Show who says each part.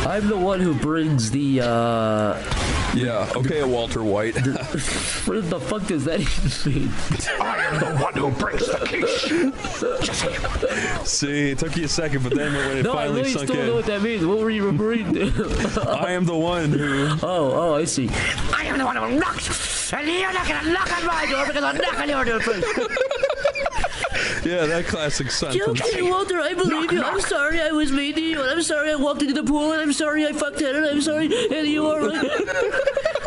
Speaker 1: I'm the one who brings the,
Speaker 2: Yeah, okay, Walter White.
Speaker 1: what the fuck does that even mean?
Speaker 3: I am the one who brings the quiche.
Speaker 2: See, it took you a second, but then when it
Speaker 1: No, I
Speaker 2: finally
Speaker 1: really
Speaker 2: sunk
Speaker 1: still don't know
Speaker 2: in.
Speaker 1: what that means. What were you referring to?
Speaker 2: I am the one who...
Speaker 1: Oh, I see.
Speaker 3: I am the one who knocks, and you're not gonna knock on my door because I'll knock on your door first.
Speaker 2: Yeah, that classic sentence.
Speaker 1: Okay, Walter, I believe you. I'm sorry I was mean to you, and I'm sorry I walked into the pool, and I'm sorry I fucked it, and I'm sorry, and you are right.